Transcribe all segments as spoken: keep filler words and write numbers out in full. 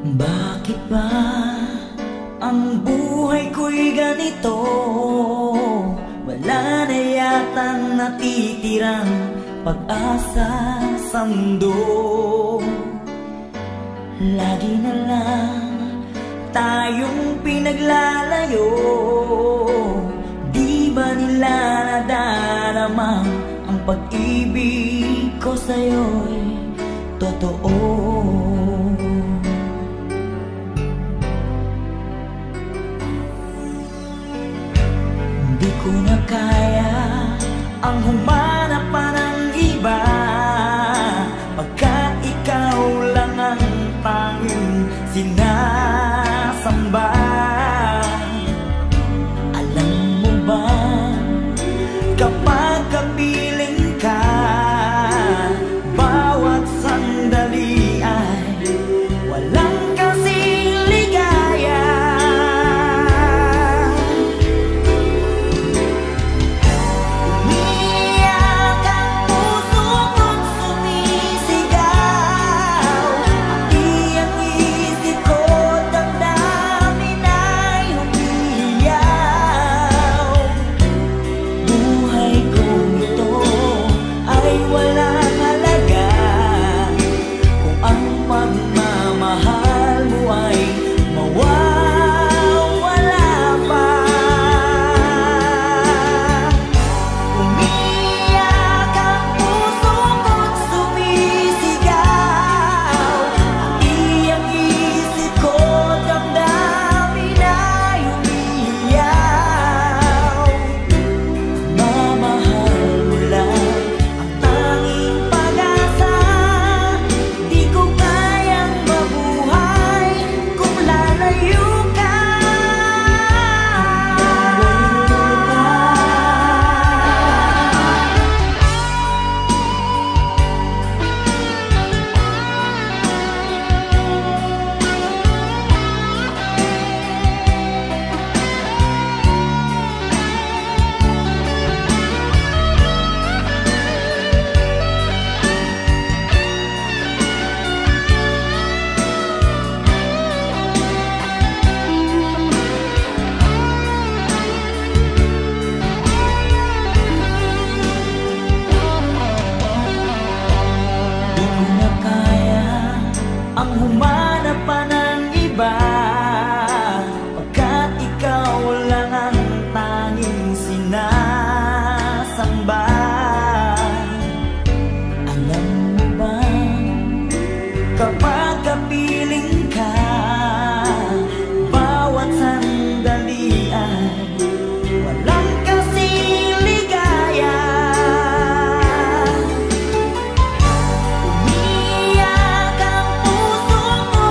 Bakit ba ang buhay ko'y ganito? Wala na yatang natitirang pag-asa sa mundo. Lagi na lang tayong pinaglalayo. Di ba nila nadaramang ang pag-ibig ko sa'yo'y totoo? Di ko na kaya ang humanap pa ng iba, pagkat ikaw lang ang tanging sinasamba. Alam mo ba, kapag kapiling ka, bawat sandali ay walang kasing ligaya. Umiyak ang puso ko't sumisigaw, pati ang isip ko, damdamin ay umiiyaw. Buhay kong ito ay walang halaga kung ang pagmamahal mo ay mawawala pa. Umiyak ang puso ko't sumisigaw, pati ang isip ko, damdamin ay umiiyaw. Mamahal mo lang ang tanging pag-asa. Di ko kayang mabuhay kung lalayo ka. Di ko na kaya ang humanap pa ng iba, pagkat ikaw lang ang tanging sinasamba. Alam mo ba, kapag kapiling ka, bawat sandali ay walang kasing ligaya. Umiyak ang puso ko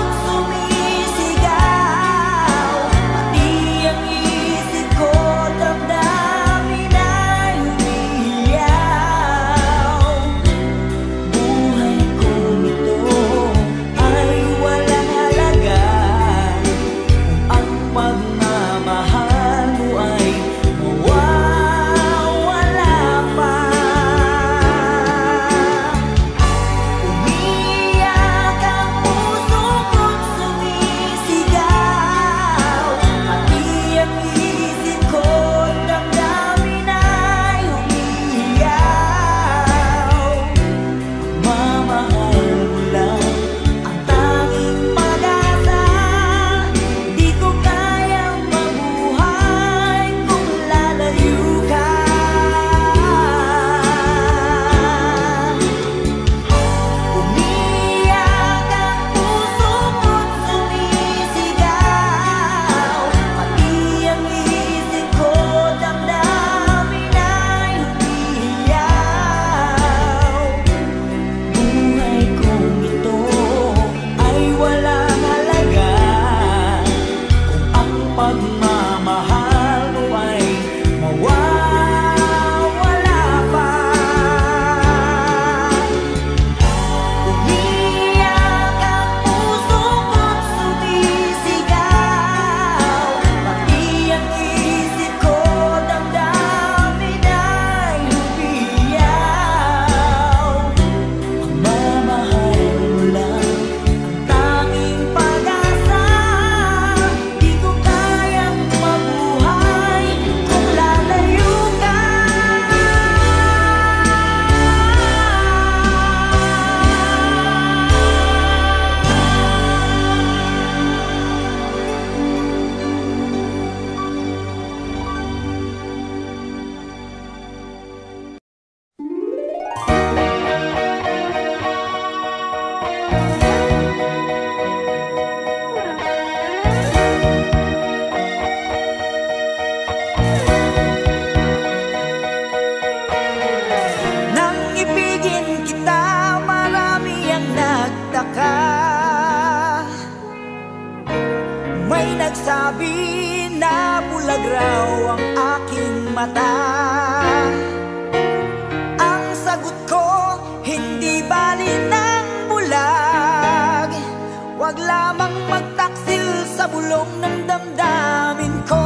nagsabi na bulag raw ang aking mata. Ang sagot ko, hindi bali ng bulag. Wag lamang magtaksil sa bulong ng damdamin ko.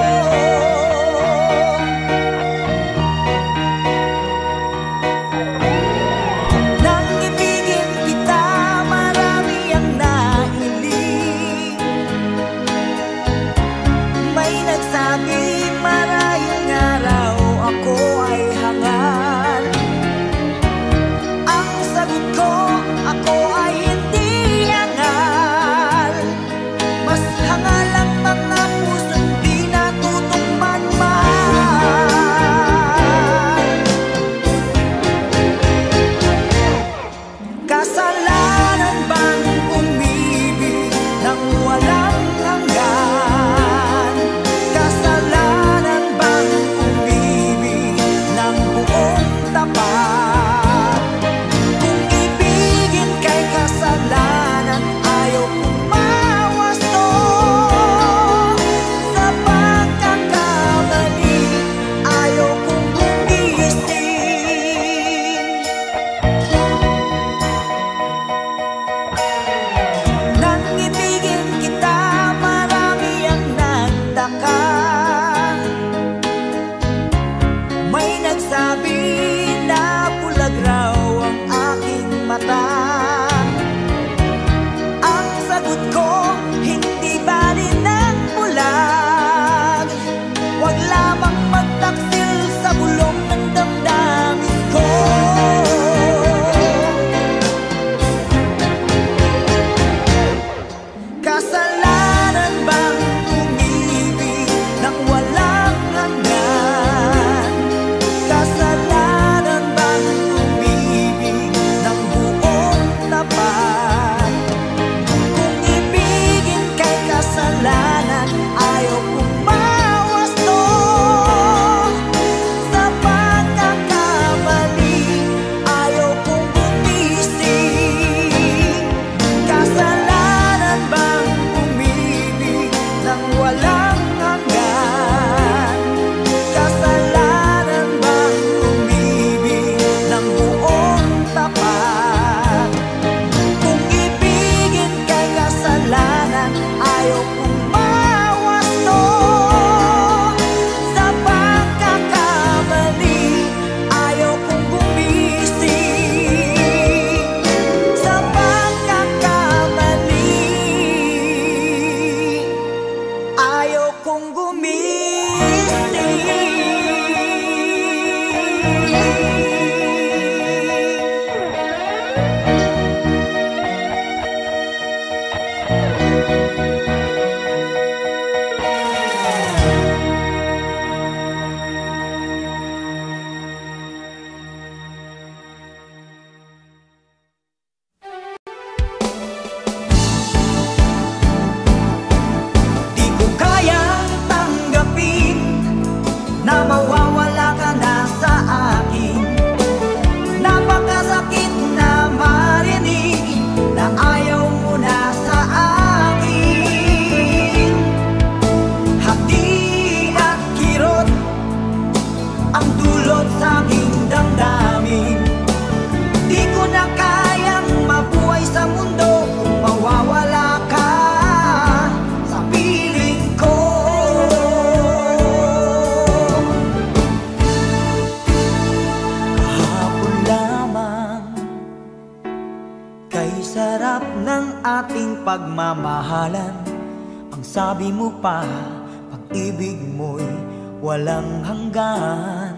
Pagmamahalan, ang sabi mo pa, pag-ibig mo'y walang hanggan.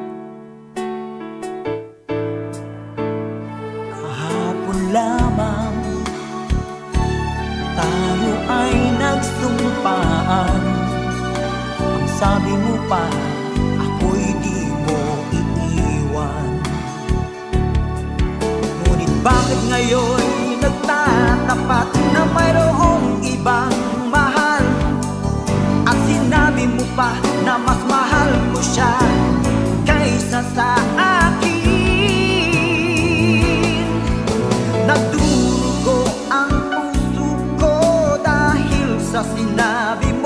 Kahapon lamang tayo ay nagsumpaan. Ang sabi mo pa, ako'y di mo iiwan. Ngunit bakit ngayon nagtatapat na mayroong ibang mahal? At sinabi mo pa na mas mahal mo siya kaysa sa akin. Nagdurugo ang puso ko dahil sa sinabi mo.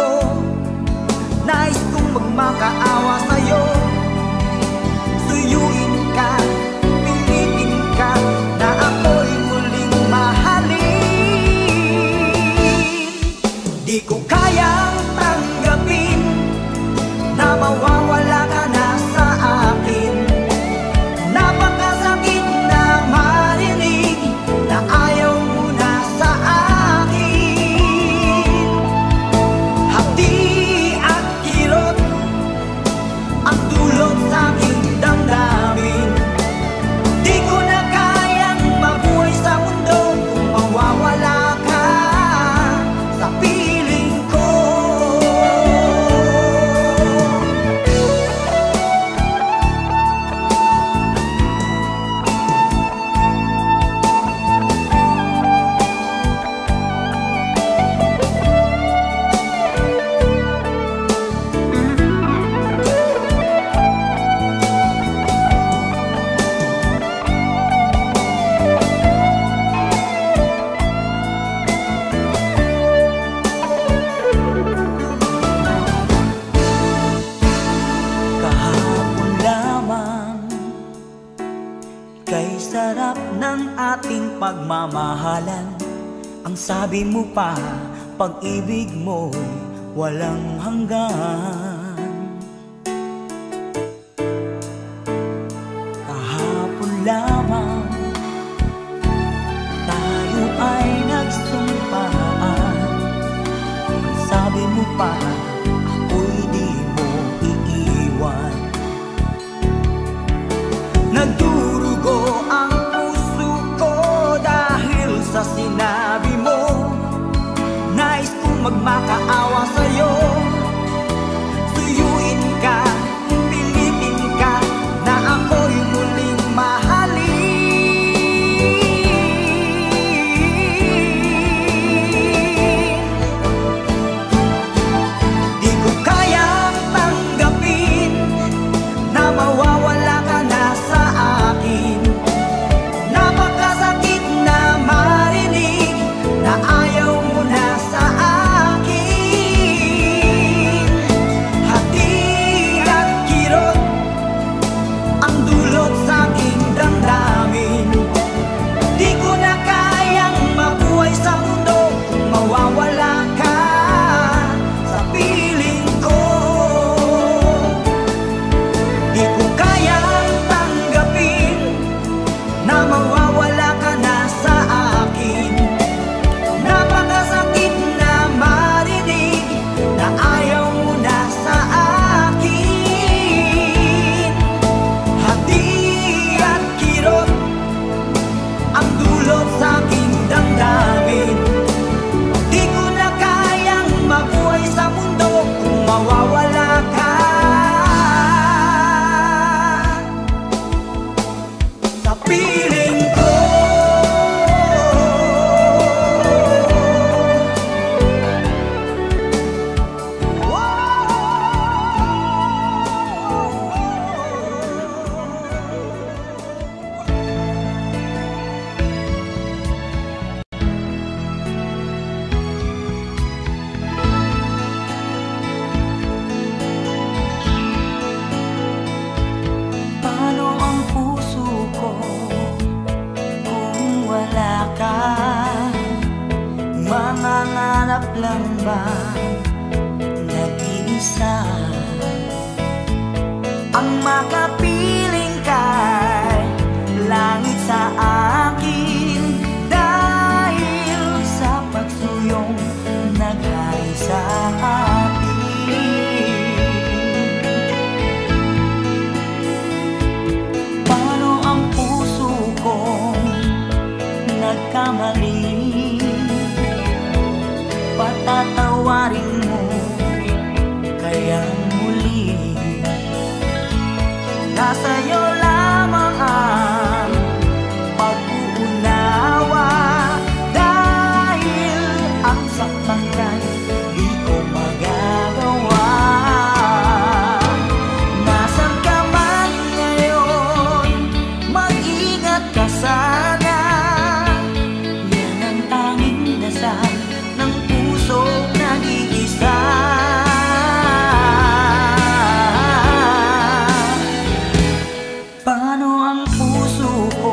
pagmamahalan. Ang sabi mo pa, pag-ibig mo walang hanggan. Kahapon lamang tayo ay nagsumpaan. Ang sabi mo pa, ako'y di mo iiwan. Nagdurugo ang puso ko dahil sa sinabi mo. Nais kong magmakaawa sa'yo. Suyuin ka, pilitin ka, na ako'y muling mahalin. Di ko kayang tanggapin na mawawala ka na sa akin. Napakasakit na marinig na ayaw mo na sa akin. Hati at kirot ang dulot sa aking damdamin. Di ko na kayang mabuhay sa mundo kung mawawala ka sa piling ko. Di ko kayang tanggapin na mawawala ka na sa akin. Napakasakit na marinig na ayaw mo na sa akin. Hati at kirot ang dulot sa aking damdamin. Di ko na kayang mabuhay sa mundo kung mawawala ka sa piling ko. Paano ang puso ko kung wala ka? Mangangarap lang ba nag-iisa? Ang makapiling kay langit sa akin dahil sa pagsuyong naghari sa atin. Paano ang puso kong nagkamali? Patatawarin mo kaya muli. Nasa'yo lamang ang pag-uunawa dahil ang saktan kay di ko magagawa. Nasaan ka man ngayon, mag-ingat ka sana. Yan ang tanging dasal ng pusong nag-iisa. Paano ang puso ko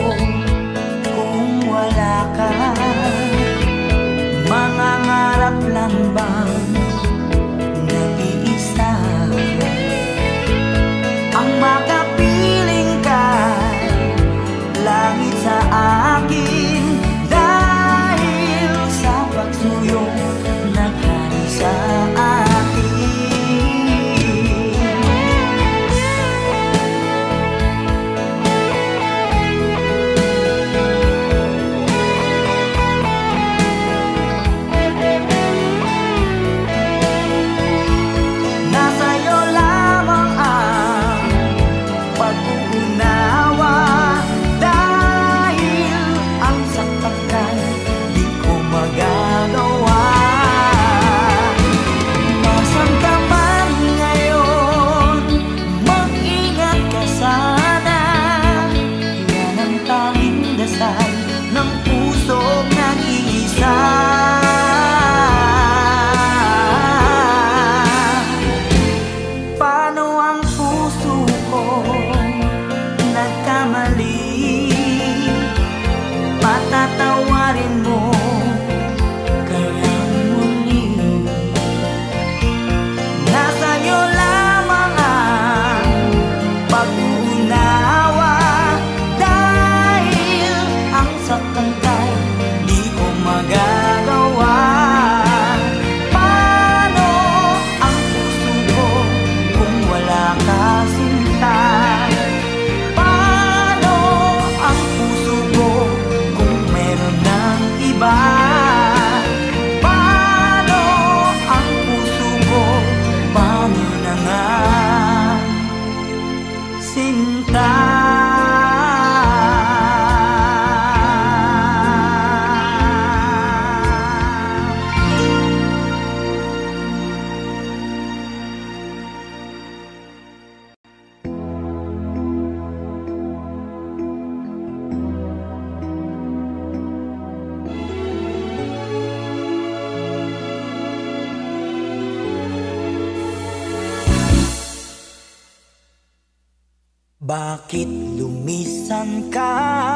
kung wala ka? Mangangarap lang bang nag-iisa? Ang makapiling kay langit sa akin dahil sa pagsuyong naghari sa akin. Nasa'yo lamang ang pag-uunawa dahil ang saktan kay di ko magagawa. Bakit lumisan ka?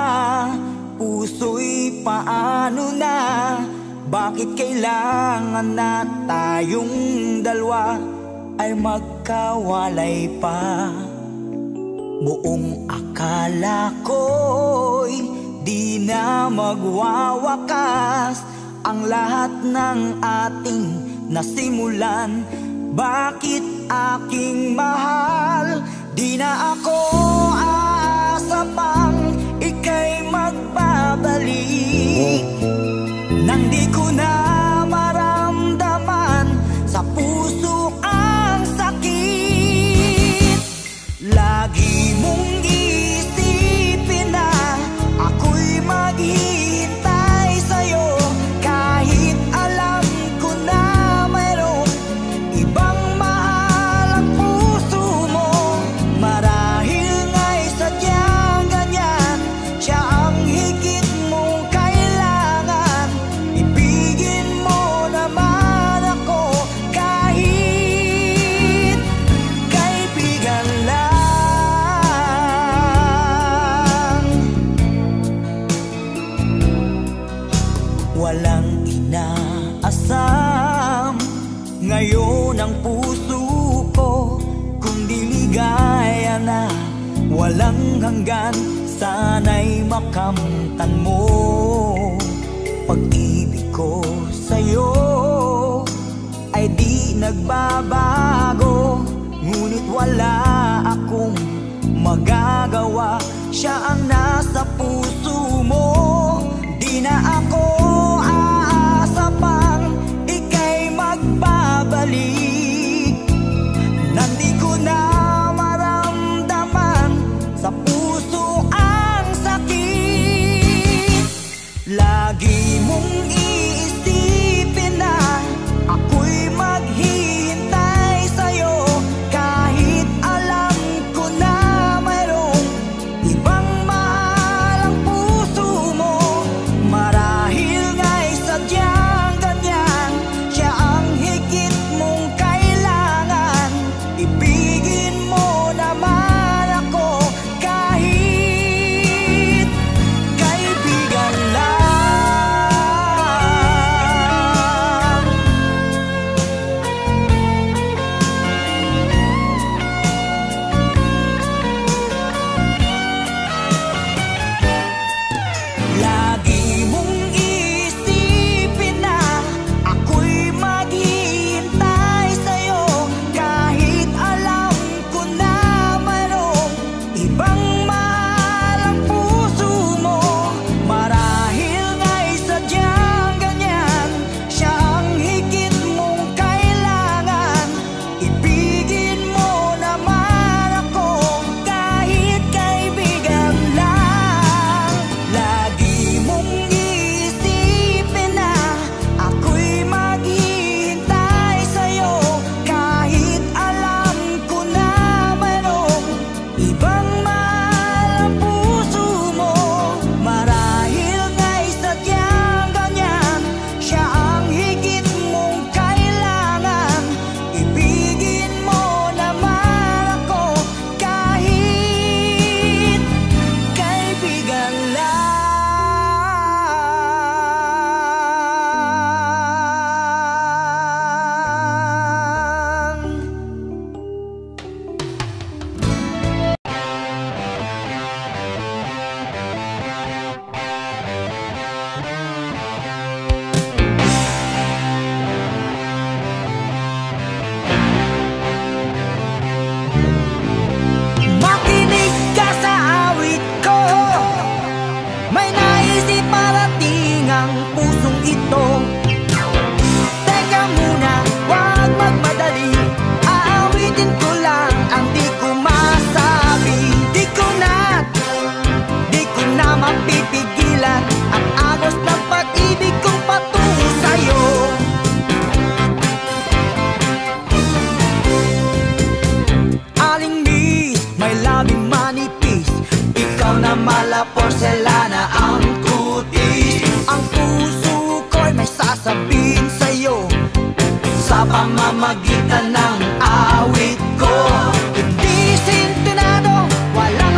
Puso'y paano na? Bakit kailangan na tayong dalawa ay magkawalay pa? Buong akala ko'y di na magwawakas ang lahat ng ating nasimulan. Bakit aking mahal, di na ako aasa pang ika'y magbabalik, nang di ko na maramdaman sa puso ang sakit. Lagi mong isipin na ako'y maghihintay sa'yo, kahit alam ko na mayroong ibang mahal ang puso mo. Marahil nga'y sadyang ganyan, siya ang higit mong kailangan. Ibigin mo naman ako kahit kaibigan lang. Walang inaasam ngayon ang puso ko, kundi ligaya na walang hanggan. Sana'y makamtan mo pag-ibig ko sa'yo ay di nagbabago, ngunit wala akong magagawa. Siya ang nasa puso mo, di na ako aasa pang ika'y magbabalik, nang di ko na maramdaman sa puso ang sakit. Lagi mong iisipin na ako'y maghihintay sa'yo, kahit alam ko na mayroong ibang mahal ang puso mo. Marahil nga'y sadyang ganyan, siya ang higit mong kailangan. Ibigin mo naman ako kahit kaibigan lang. Lagi mong isipin na ako'y maghihintay sa'yo, kahit alam ko na mayroong ibang mahal ang puso mo. Marahil nga'y sadyang ganyan, siya ang higit mong kailangan. Ibigin mo naman ako kahit kaibigan lang. Lagi mong isipin na ako'y maghihintay sa'yo, kahit alam ko na mayroong ibang mahal ang puso mo. Marahil nga'y sadyang ganyan, siya ang higit mong kailangan. Ibigin mo naman ako kahit kaibigan lang. Makinig ka sa awit ko, may naisip parating ang pusong ito. Teka muna, huwag magmadali, aawitin ko lang ang di ko masabi. Di ko na, di ko na mapipigilan ang agos ng pag-ibig kong patungo sa'yo. Aling miss, may labing manipis, ikaw na mala porselana ang kutis. Ang puso ko'y may sasabihin sa'yo sa pamamagitan ng awit ko. Hindi sintonado, walang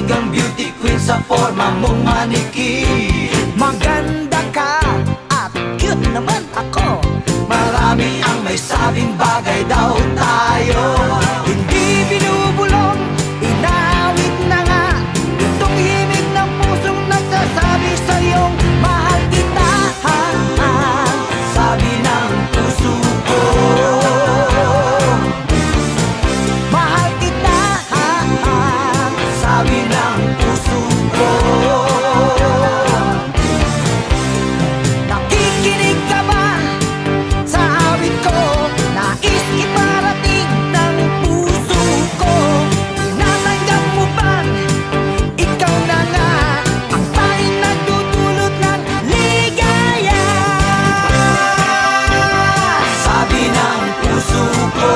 kang beauty queen sa forma mong manikin. Maganda ka at cute naman ako. Marami ang may sabing bagay daw tayo. Hindi binubulong, inawit na nga itong himig ng pusong nagsasabi sa'yong mahal kita. Sabi ng puso ko, mahal kita. sabi ng puso ko. Nakikinig ka ba sa awit ko? Nais iparating ng puso ko. Tinatanggap mo bang ikaw na nga ang tanging nagdudulot ng ligaya? Sabi ng puso ko.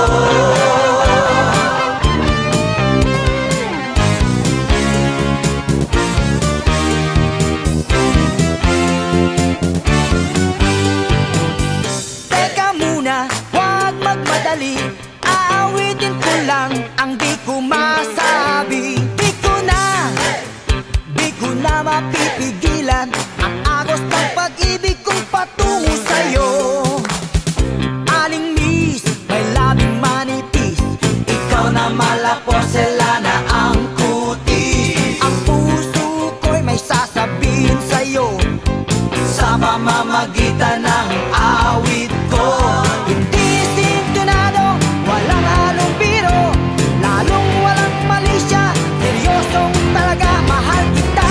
Teka muna, huwag magmadali. Aawitin ko lang ang di ko masabi. Di ko na, di ko na mapipigilan ang agos ng pag-ibig kong patungo sa'yo. Aling miss, may labing manipis. Ikaw na mala porselana ang kutis. Ang puso ko'y may sasabihin sa'yo. Sa pamamagitan ng awit ko. Hindi sintonado, walang halong biro, lalong walang malisya, seryosong talaga, mahal kita.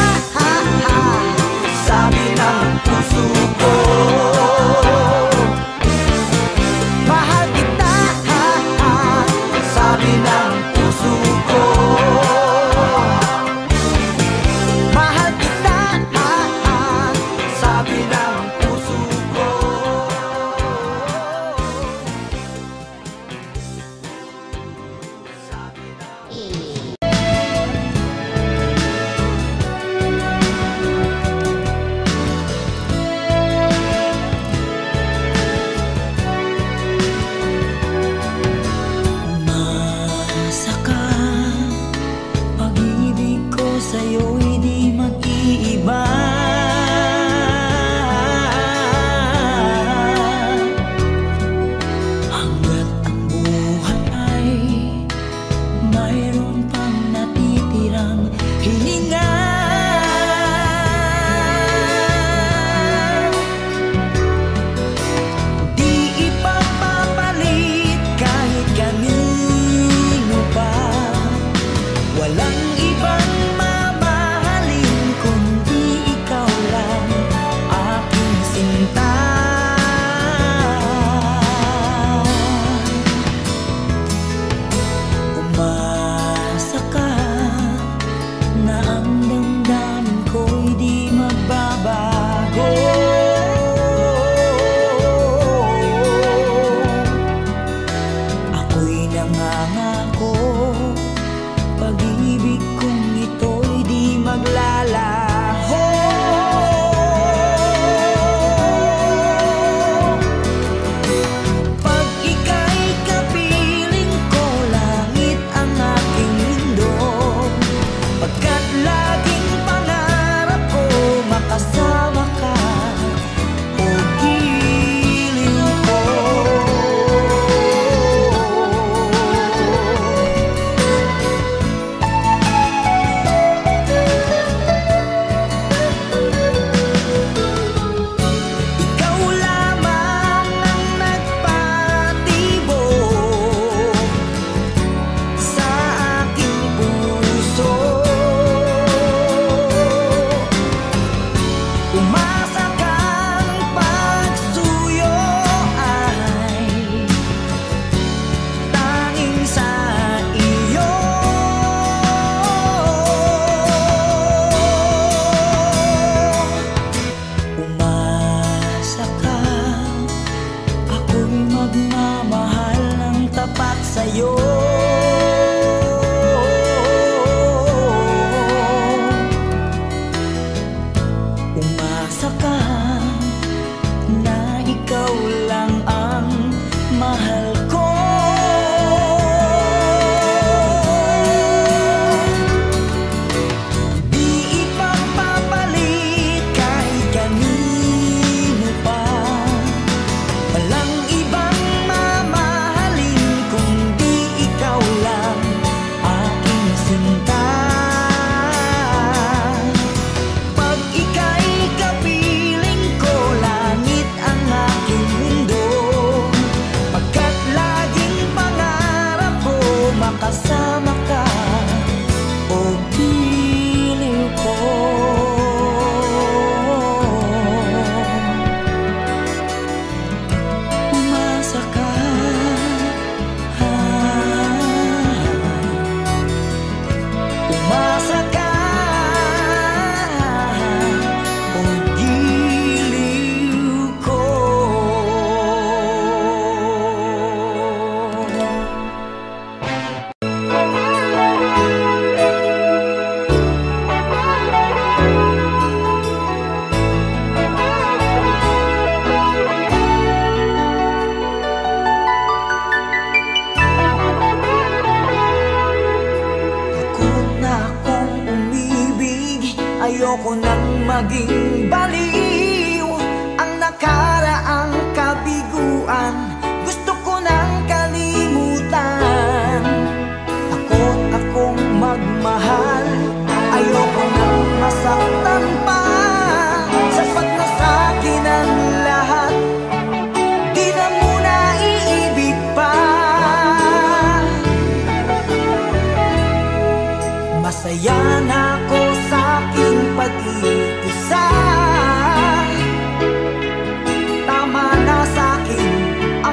Sabi ng puso ko. Mahal kita. Sabi ng puso ko. Mahal kita. Sabi ng puso ko. Umasa ka, pag-ibig ko sa'yo'y di mag-iiba. Hanggat ang buhay ay mayroon pang natitirang hininga. Di ipapapalit kahit kanino pa. Walang ibang mamahalin kundi ikaw lang, aking sinta. Umasa ka na ang damdamin ko'y di magbabago. Ako'y nangangako, pag-ibig kong ito'y di maglalaho. Pag ika'y kapiling ko, langit ang aking mundo, pagkat lagi Ayoko nang maging baliw ang nakaraang kabiguan. Gusto ko nang kalimutan. Takot akong magmahal. Ayoko nang masaktan pa. Sapat na sa'kin ang lahat. Di na muna iibig pa. Masaya na ako sa aking pag-iisa. Tama na sa'kin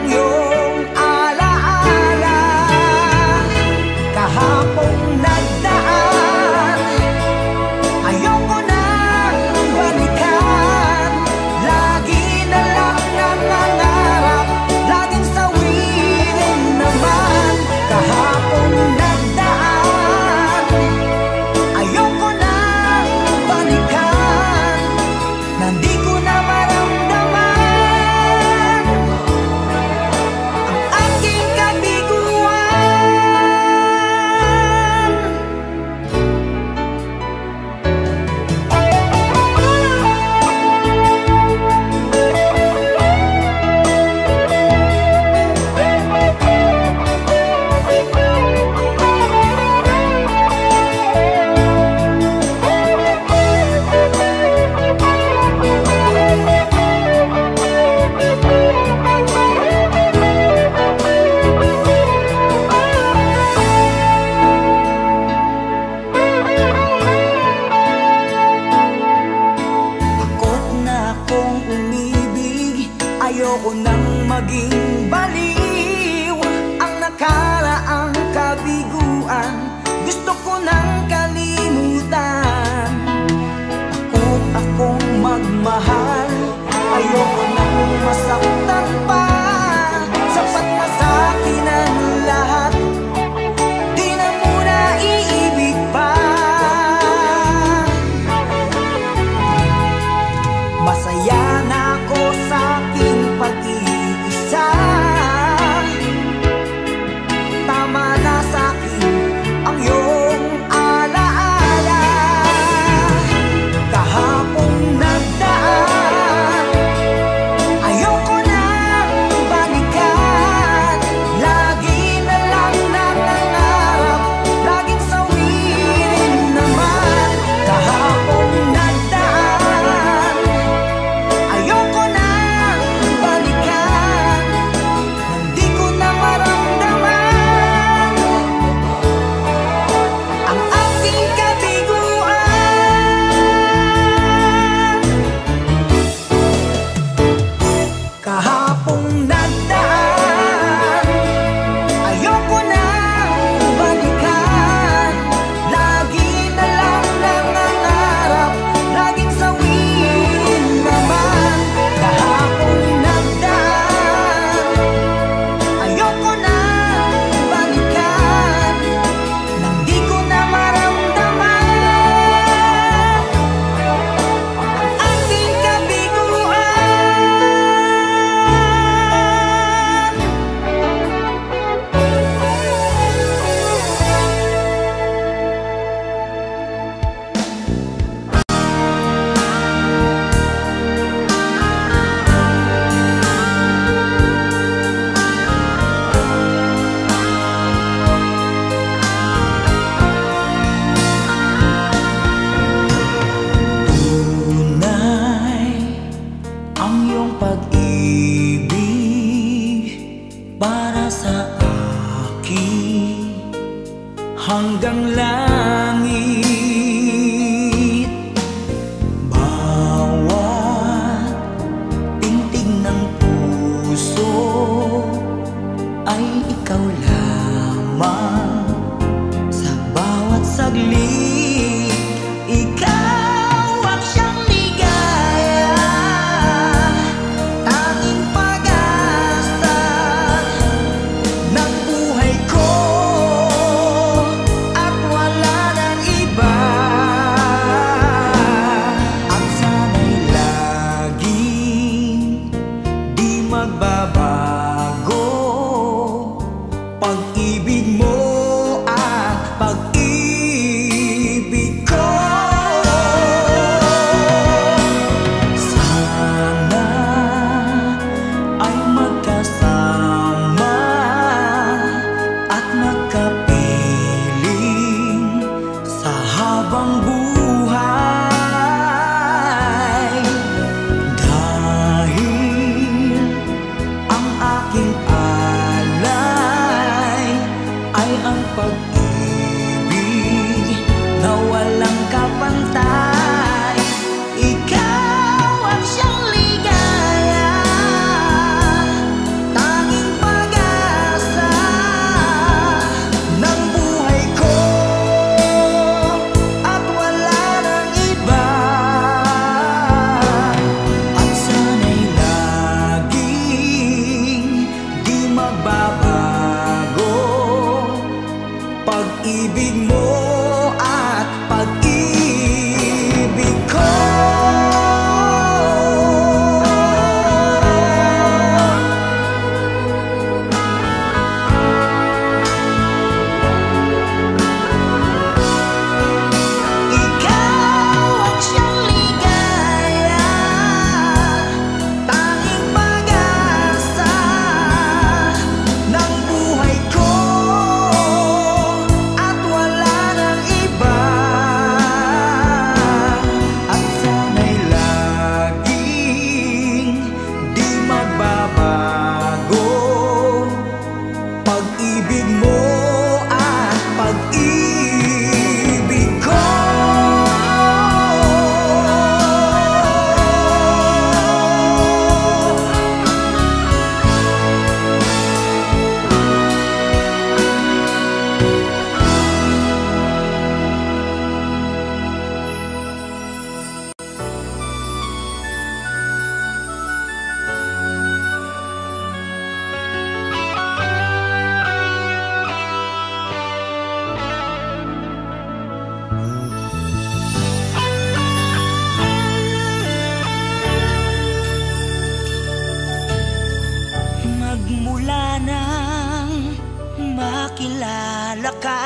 Magmula nang makilala ka,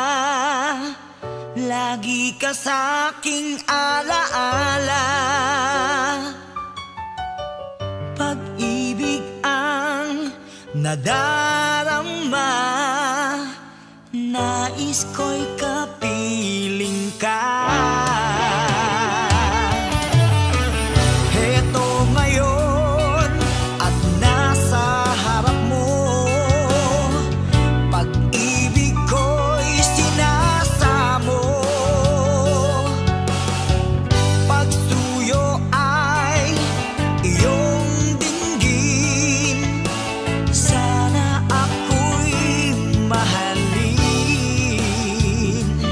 lagi ka sa'king alaala. Pag-ibig ang nadarama, nais ko'y kapiling ka. Heto ngayon at nasa harap mo, pag-ibig ko'y sinasamo. Pagsuyo ay iyong dinggin, sana ako'y mahalin.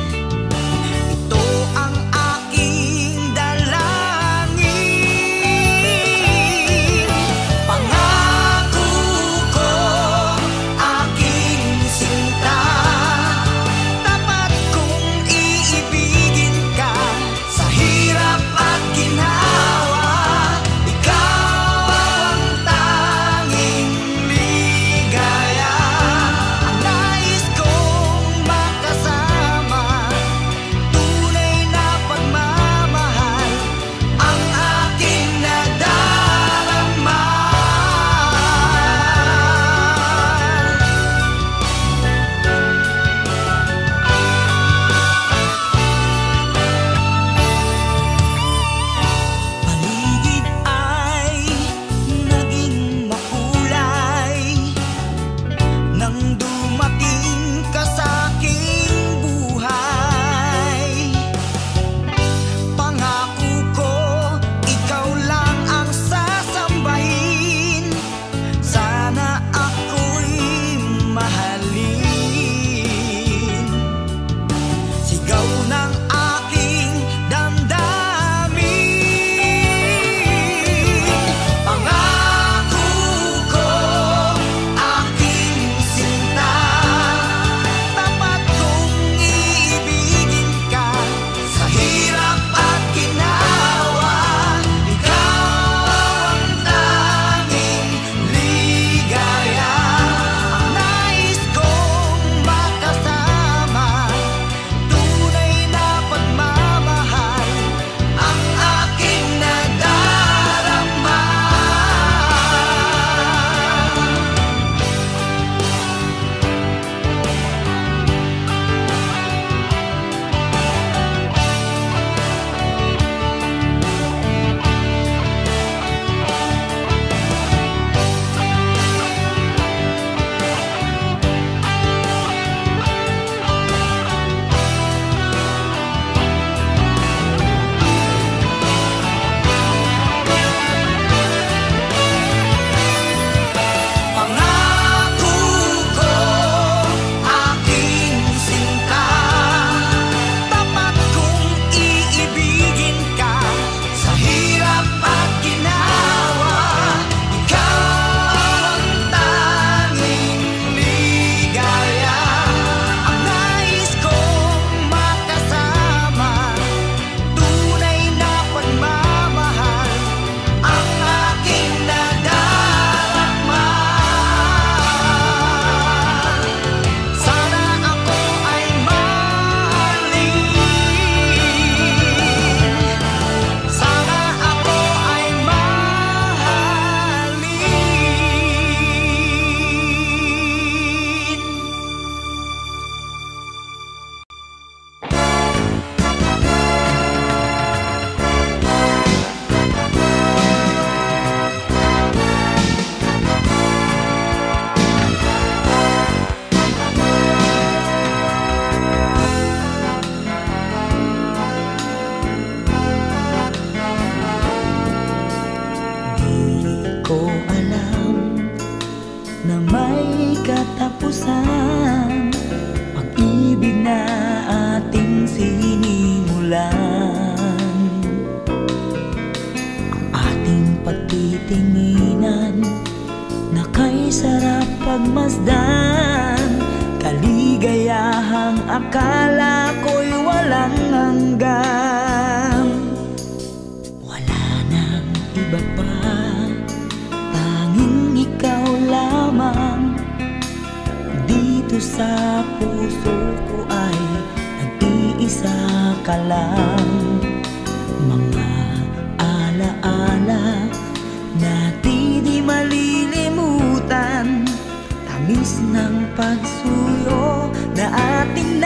sarap pagmasdan, kaligayahang akala ko'y walang hanggan. Wala nang iba pa, tanging ikaw lamang. Dito sa puso ko ay nag-iisa ka lang. Mga alaala na di di malilimutan, tamis ng pagsuyo na ating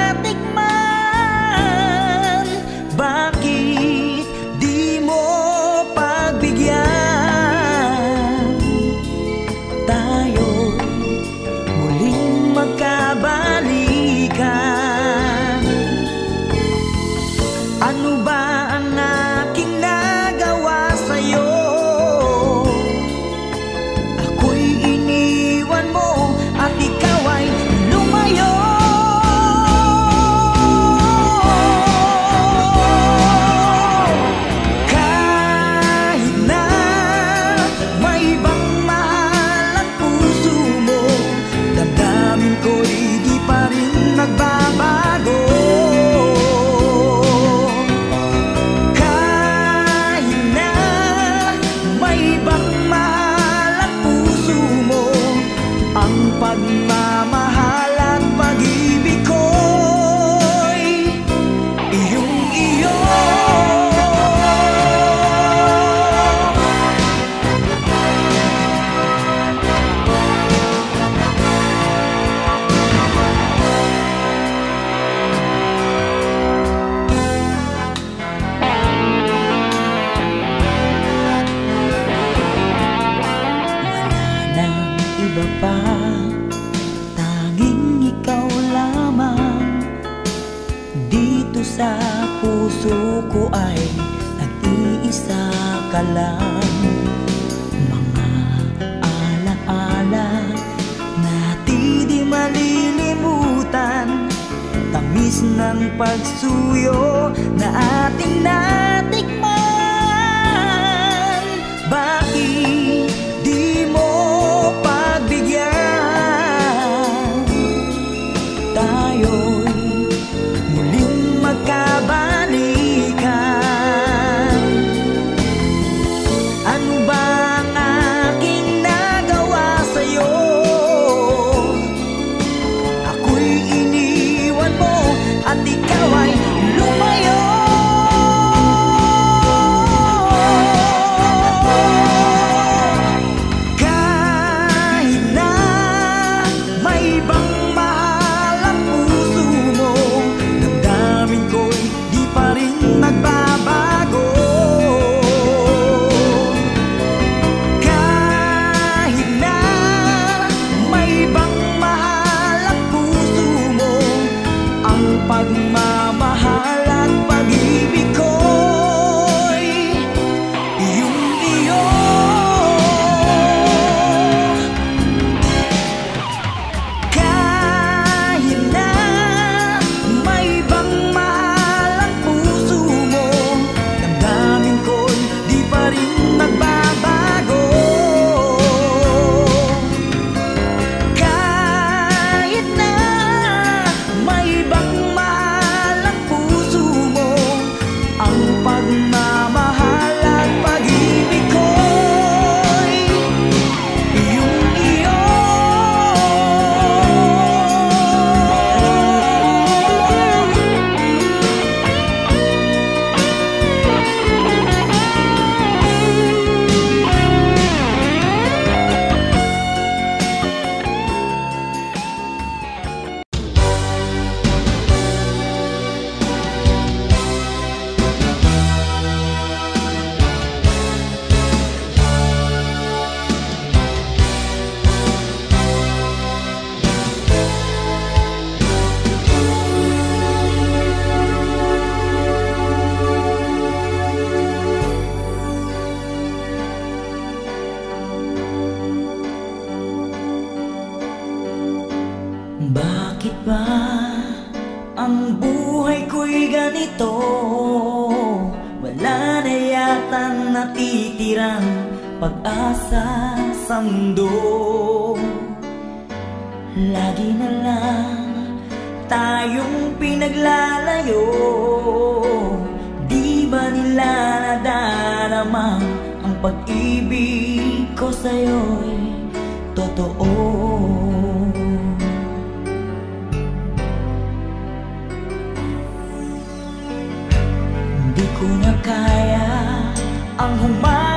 natikman. Bakit di mo pagbigyan tayo muling magkabalikan? Ano ba ang aking nagawa sa'yo? Ako'y iniwan mo at ikaw ay lumayo. Kahit na may ibang mahal ang puso mo, damdamin ko'y di pa rin nagbabago. Pagmamahal at pag-ibig ko'y iyong-iyo. Wala nang iba pa, sa puso ko ay nag-iisa ka lang. Mga alaala na di di malilimutan, tamis ng pagsuyo na ating natikman. Bakit di mo pagbigyan tayo'y muling magkabalikan? Ano ba ang aking nagawa sa'yo? Ako'y iniwan mo at ikaw ay lumayo. Kahit na may ibang mahal ang puso mo, damdamin ko'y di pa rin nagbabago. Kahit na may ibang mahal ang puso mo, ang pagmamahal at pag-ibig ko'y iyong-iyo. Kahit na may ibang mahal ang puso mo, damdamin ko'y di pa rin nagbabago. Kahit na may ibang mahal ang puso mo, ang pagmamahal at pag-ibig ko'y iyong-iyo. Bakit ba ang buhay ko'y ganito? Wala na yatang natitirang pag-asa sa mundo. Lagi na lang tayong pinaglalayo. Di ba nila nadarama ang pag-ibig ko sa'yo'y totoo? Di ko na kaya ang humagal